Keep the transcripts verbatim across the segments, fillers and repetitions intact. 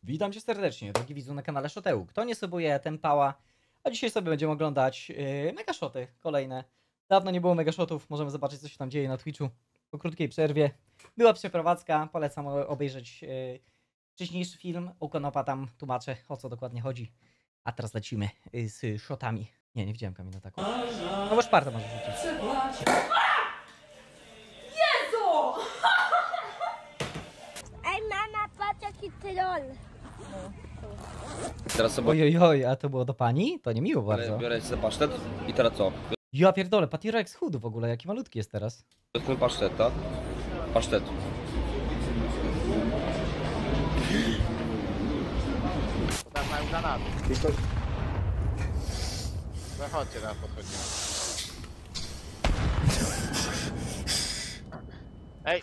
Witam cię serdecznie, drogi widzu na kanale Shoteu. Kto nie subuje, ten pała. A dzisiaj sobie będziemy oglądać yy, mega shoty kolejne. Dawno nie było mega shotów, możemy zobaczyć, co się tam dzieje na Twitchu. Po krótkiej przerwie była przeprowadzka, polecam obejrzeć yy, wcześniejszy film. U Konopa tam tłumaczę, o co dokładnie chodzi. A teraz lecimy yy, z shotami. Nie, nie widziałem Kamila taką. No bo szpartę może rzucić. Jezu! Ej, mama, patrz jaki troll. Teraz sobie Ojojoj, a to było do pani? To nie miło bardzo. biorę sobie pasztet i teraz co? Ja pierdolę, Patira schudł w ogóle, jaki malutki jest teraz. Weźmy pasztet, tak? Pasztet. Tam mają granaty. Zachodźcie na podchodzimy. Ej!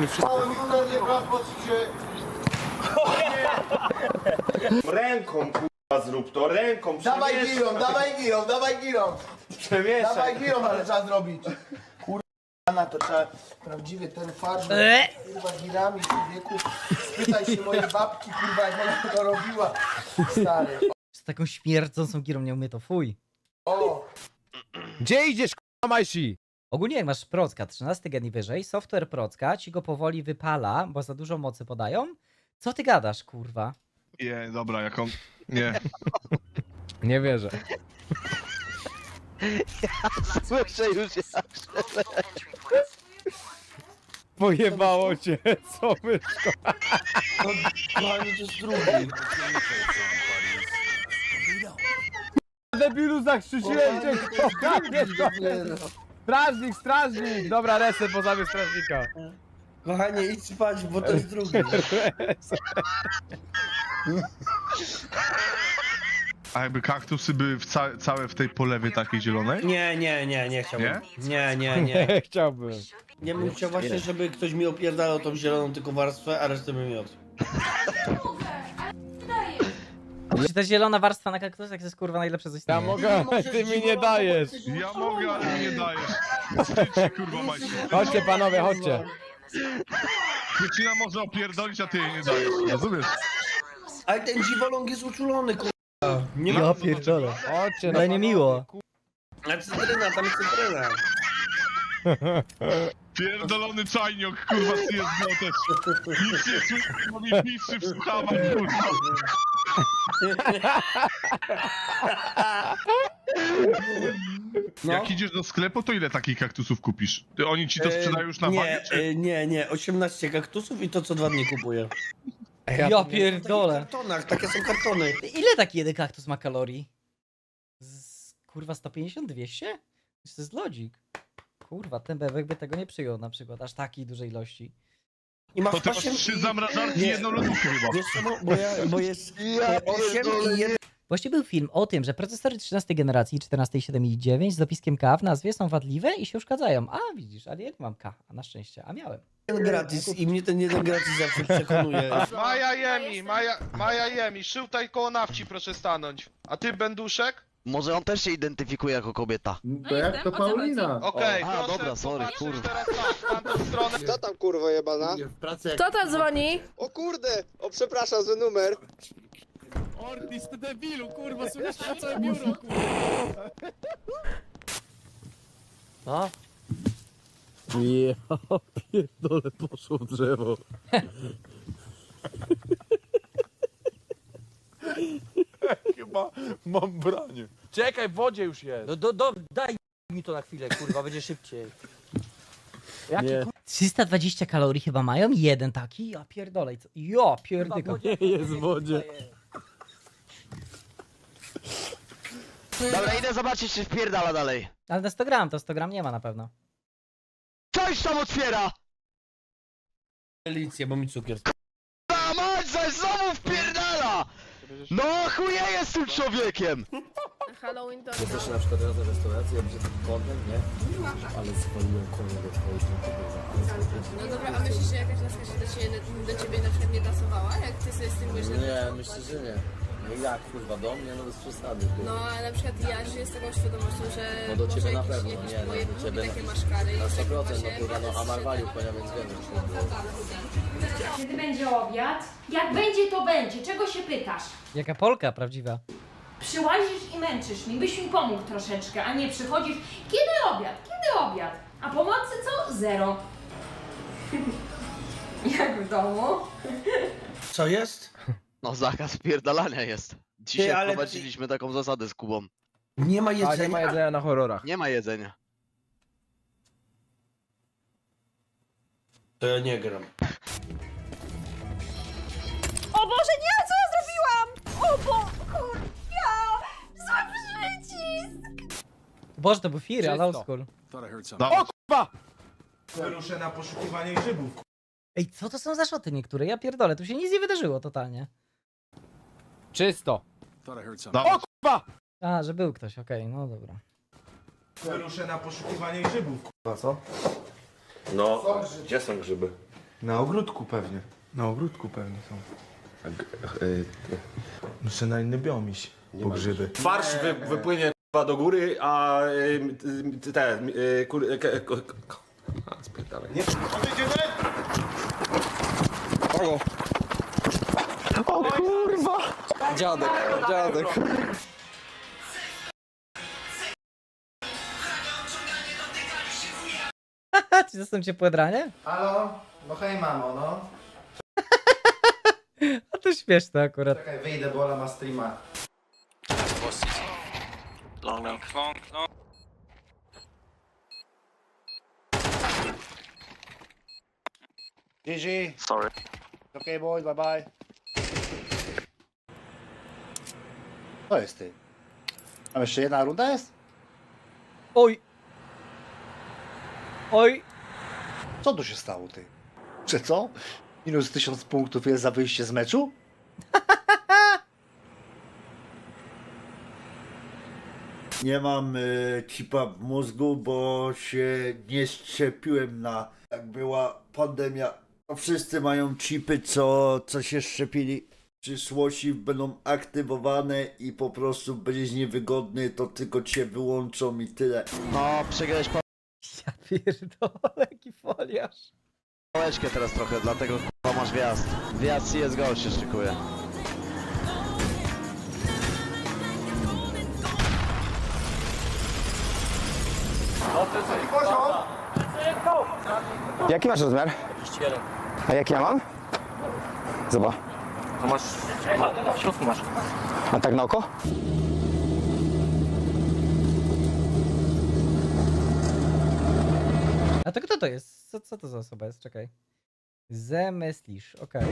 Ręką kurwa zrób to, ręką Dawaj przemieszaj. girą, dawaj girą, dawaj girą! Przemieszaj. Dawaj girą, ale trzeba zrobić. Kurwa, na to trzeba prawdziwy ten farsz, Eee. kurwa girami, człowieku. Spytaj się mojej babki, kurwa, jak ona to robiła. Stary. Z taką śmierdzącą girą nie umie to, fuj. O! Gdzie idziesz, k***a Majsi? Ogólnie jak masz procka, trzynaście gen i wyżej, software procka ci go powoli wypala, bo za dużo mocy podają. Co ty gadasz, kurwa? Nie, dobra, jaką... Nie. Nie wierzę. Słyszę już jak Pojebało cię, co myszko? Kochani, to jest drugi. Debilu, zakrzyczyłem cię, kochanie! Strażnik, strażnik! Dobra, reset, bo zabiję strażnika. Kochanie, idź spać, bo to jest drugi. A jakby kaktusy były w ca całe w tej polewie takiej zielonej? Nie, nie, nie, nie chciałbym. Nie? Nie, nie, nie. Nie chciałbym. Nie bym chciał właśnie, żeby ktoś mi opierdalał tą zieloną tylko warstwę, a resztę bym miał. Czy ta zielona warstwa na kaktusach jest kurwa najlepsze coś Ja istnieje? mogę, ale ty mi nie dajesz. Ja mogę, ale mi nie dajesz. Wstydź się, kurwa, Majsi. Chodźcie panowie, chodźcie. Dziewczyna może opierdolić, a ty jej nie dajesz. Rozumiesz? Ale ten dziwoląg jest uczulony, kurwa. Nie ma... Ja pierdolę. Chodźcie, no Ale nie miło. A cytryna, tam jest cytryna. Pierdolony czajniok, kurwa, ty jest no też. Nic nie słyszę, bo mi piszczy w słuchawach, kurwa. No. Jak idziesz do sklepu, to ile takich kaktusów kupisz? Ty, oni ci to sprzedają już na nie, wagę, czy... e, nie, nie, osiemnaście kaktusów i to co dwa dni kupuję. Ja W pierdolę. kartonach, takie są kartony. Ile taki jeden kaktus ma kalorii? Z, kurwa sto pięćdziesiąt dwieście? To jest lodzik. Kurwa, ten bebek by tego nie przyjął na przykład, aż takiej dużej ilości. I masz To ty masz osiem trzy i... zamrażarki i Nie. jedną lodówkę chyba. Wiesz czemu? Bo, ja, bo jest e, osiem i jeden... Właśnie był film o tym, że procesory trzynastej generacji, czternastej, siedem i dziewięć z dopiskiem K w nazwie są wadliwe i się uszkadzają. A widzisz, ale ja nie mam K, a na szczęście, a miałem. gratis i mnie ten jeden gratis zawsze przekonuje. Maja Jemi, Maja, Maja Jemi, szył tutaj koło nawci, proszę stanąć. A ty, Benduszek? Może on też się identyfikuje jako kobieta. To jak to Paulina? Okej, A, proszę dobra, sorry, popatrzeć kurwa. teraz na tamtą stronę. Co tam kurwa jebana? W pracy jak... Kto tam dzwoni? O kurde! O przepraszam, zły numer. Ortiz, ty debilu, kurwa, słyszysz na całe biuro, kurwa. No? Ja pierdolę, poszło w drzewo. Chyba mam branie. Czekaj, w wodzie już jest. No do, do, daj mi to na chwilę, kurwa, będzie szybciej. Jaki Nie. trzysta dwadzieścia kalorii chyba mają? Jeden taki? Ja pierdolę. co- Ja pierdykam. Nie jest w wodzie. Dobra, idę zobaczyć, czy wpierdala dalej. Ale na sto gram, to sto gram nie ma na pewno. Coś tam otwiera! Delicję, bo mi cukier. A mać, zaś znowu wpierdala! No chuje jest tym człowiekiem! Halloween to... Jesteś na przykład raz na restauracji, będzie taki kontent, nie? Ale zwoliłem konia do twojej No dobra, a myślisz, że jakaś na przykład się do ciebie, do ciebie na przykład nie tasowała? Jak ty sobie z tym myślisz? Nie, myślę, że nie. No jak kurwa, do mnie? No bez przesady. Kurwa. No, ale na przykład ja żyję z taką świadomością, że No do ciebie może na jakieś, pewno, jakieś nie, no moje do ciebie takie na- maszkary. Na i sto tak procent, no właśnie kurwa, no Amar walił konia, więc wiem, że to było. Kiedy będzie obiad? Jak będzie, to będzie. Czego się pytasz? Jaka Polka prawdziwa. Przyłazisz i męczysz mi, byś mi pomógł troszeczkę, a nie przychodzisz. Kiedy obiad? Kiedy obiad? A pomocy co? Zero. Jak w domu? Co jest? No zakaz pierdalania jest. Dzisiaj Ty, ale ty- wprowadziliśmy taką zasadę z Kubą. Nie ma A nie ma jedzenia. jedzenia na horrorach. Nie ma jedzenia. To ja nie gram. O Boże, nie! Co ja zrobiłam? O Bo... Kurwa! Zły przycisk! Boże, to był Firy, ale old Czysto. school. O kurwa! Wyruszę na poszukiwanie grzybów. Ej, co to są za szoty niektóre? Ja pierdolę, tu się nic nie wydarzyło totalnie. Czysto. Dawaj. O kurwa! A, że był ktoś, okej, no dobra. Wyruszę na poszukiwanie grzybów. A co? No, gdzie są grzyby? Na ogródku pewnie. Na ogródku pewnie są. Muszę na inny biom iść. Po grzyby. Farsz wy, wypłynie k***a, do góry, a y, y, te... Y, kur, y, k, k, k, a, spierdalaj. Nie. O kurwa! Dziadek, dziadek. Haha, czy to są ciepłe dranie? Halo? No hej mamo, no. A to śmieszne akurat. Czekaj, wyjdę, bo Ola ma streama. G G. Sorry. Okay boys, bye bye. To jest ty. A jeszcze jedna runda jest? Oj! Oj! Co tu się stało ty? Czy co? Minus tysiąc punktów jest za wyjście z meczu? Nie mam y, chipa w mózgu, bo się nie szczepiłem na... Jak była pandemia, to wszyscy mają chipy, co, co się szczepili. W przyszłości będą aktywowane i po prostu będziesz niewygodny, to tylko cię wyłączą i tyle. No, przegrałeś Ja pierdolę, jaki foliarz. pałeczkę teraz trochę, dlatego kurwa masz wjazd. Wjazd C S G O się szykuje. Jaki masz rozmiar? A jaki ja mam? Zobacz. To masz... W środku masz. A tak na oko? A to kto to jest? Co, co to za osoba jest? Czekaj. Zemyslisz, okej.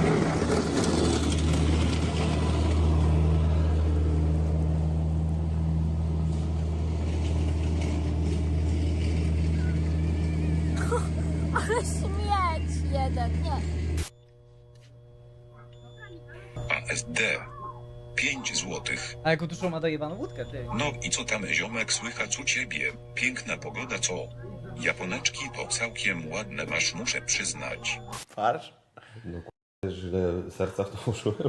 Ale śmieć jeden, nie. A S D. pięć złotych. A jaką tuszą ma dojebaną łódkę, ty? No i co tam ziomek słychać u ciebie? Piękna pogoda co? Japoneczki to całkiem ładne masz, muszę przyznać. Farsz? No k***a, źle serca w to użyłem.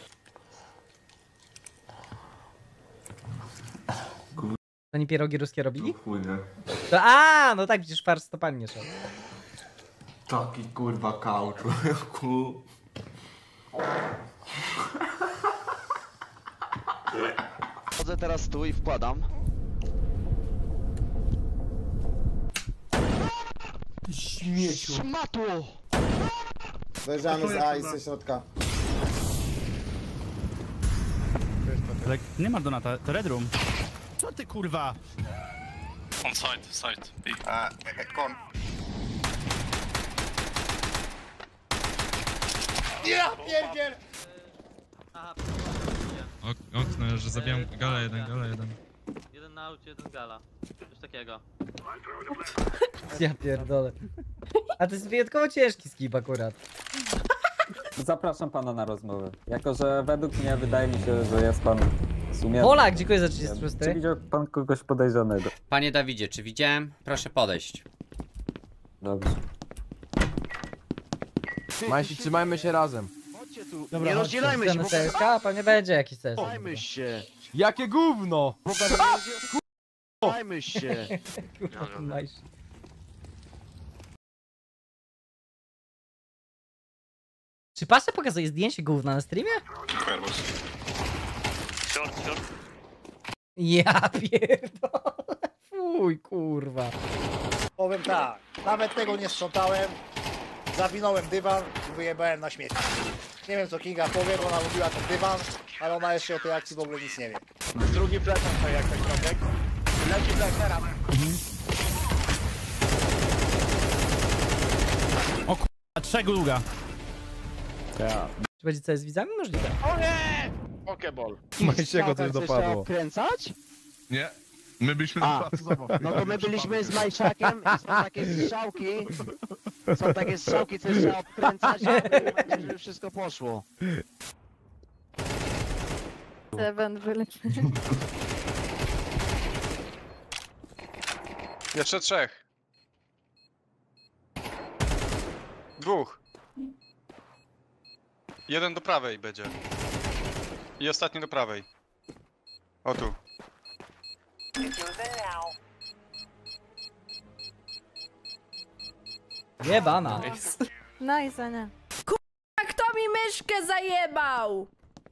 To nie pierogi ruskie robili? Chuj, nie? To, a, no tak, przecież farsz stopami nie szedł. Taki kurwa kał, człowieku. Chodzę teraz tu i wkładam. Śmieciu. Szmatło! Wejrzamy z A i ze środka. Nie ma Donata, to Red Room. Co ty kurwa? On side, side. A, kon. Ja pierdziel! Okno, że zabijam gala jeden, gala jeden. Jeden na aucie, jeden gala. Coś takiego. Ja pierdolę. A to jest wyjątkowo ciężki skip akurat. Zapraszam pana na rozmowę. Jako, że według mnie wydaje mi się, że jest pan w sumie... Polak, dziękuję za trzydzieści szósty. Czy widział pan kogoś podejrzanego? Panie Dawidzie, czy widziałem? Proszę podejść. Dobrze. Majsi, trzymajmy się razem. Chodźcie tu. Dobra, nie chodźcie. rozdzielajmy się, Chcemy bo C S K A? Pewnie będzie jakiś C S. Rozdzielajmy się. Jakie gówno! Rozdzielajmy się. Kurwa, majsz. Czy Pasza pokazuje zdjęcie gówna na streamie? Short, short. Ja pierdolę. Fuj, kurwa. Powiem tak, nawet tego nie sprzątałem, zawinąłem dywan i wyjebałem na śmieci. Nie wiem co Kinga powie, bo ona lubiła ten dywan, ale ona jeszcze o tej akcji w ogóle nic nie wie. Drugi plecak to jak tak środek. Leci plec teraz. A trzech długa. Czy będzie C S z widzami? Możliwe. O nie! Pokeball. Majsiego coś dopadło. Kręcać? Nie. My byliśmy A, no to my byliśmy z Majszakiem i są takie strzałki. Są takie strzałki, co trzeba obkręcać, żeby wszystko poszło. Seven wyleci. Jeszcze trzech. Dwóch. Jeden do prawej będzie. I ostatni do prawej. O tu. Jebana. Nice, a nie. A kto mi myszkę zajebał?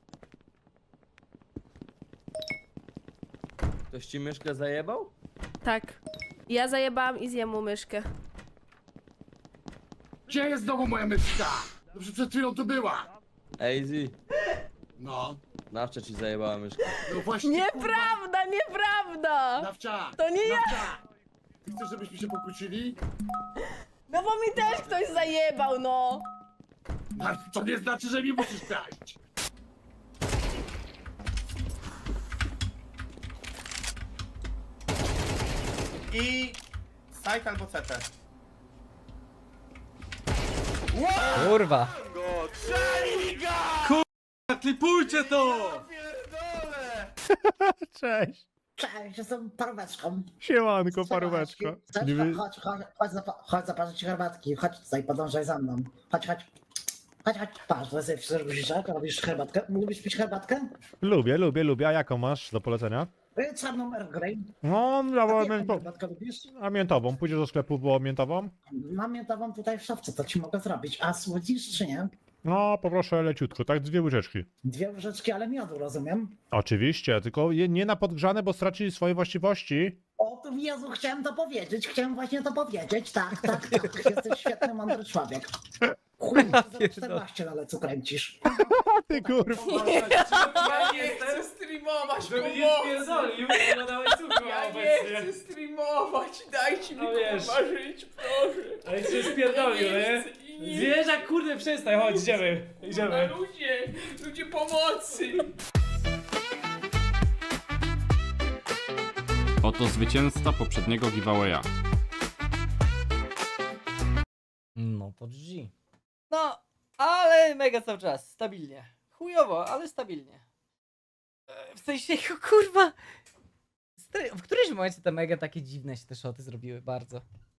Ktoś ci myszkę zajebał? Tak. Ja zajebałam i zjem mu myszkę. Gdzie jest znowu moja myszka? Dobrze, przed chwilą tu była. Easy. No, Nawcia ci zajebała myszkę. no właśnie. Nieprawda, nieprawda! Nawcia! To nie ja! Nawcia! Ty chcesz, żebyśmy się pokłócili? No bo mi też ktoś zajebał, no! No, to nie znaczy, że mi musisz kraść. I... Side albo C T. Kurwa. Klipujcie to! Cześć. Cześć, jestem paróweczką. Siemanko, paróweczko. Chodź, chodź, chodź, chodź, zapa- chodź zaparzyć ci herbatki. Chodź tutaj, podążaj za mną. Chodź, chodź. Chodź, chodź, patrz, to sobie wstrzymujesz guziczek, robisz herbatkę. Lubisz pić herbatkę? Lubię, lubię, lubię. A jaką masz do polecenia? Y, Czarną Earl Grey. No, ja A ty wolę jaką mięto... herbatkę lubisz? A miętową. Pójdziesz do sklepu, było miętową? Mam miętową tutaj w szafce, to ci mogę zrobić. A słodzisz czy nie? No, poproszę leciutko, tak? Dwie łyżeczki. Dwie łyżeczki, ale miodu, rozumiem? Oczywiście, tylko je nie na podgrzane, bo straci swoje właściwości. O, to Jezu, chciałem to powiedzieć, chciałem właśnie to powiedzieć, tak, tak, tak, jesteś świetny, mądry człowiek. Chuj, za czternaście na lecu kręcisz. Ty kurwa. Ja nie chcę streamować, pomocy! Ja nie chcę streamować, dajcie mi kurwa żyć, proszę! Ale się spierdolił, nie? Zwierzak, kurde, przestań, chodź, idziemy, idziemy. Ludzie, ludzie pomocy! Oto zwycięzca poprzedniego giveawaya. No to G. No, ale mega cały czas, stabilnie. Chujowo, ale stabilnie. E, W sensie, kurwa. stre- W którymś momencie te mega takie dziwne się te szoty zrobiły bardzo.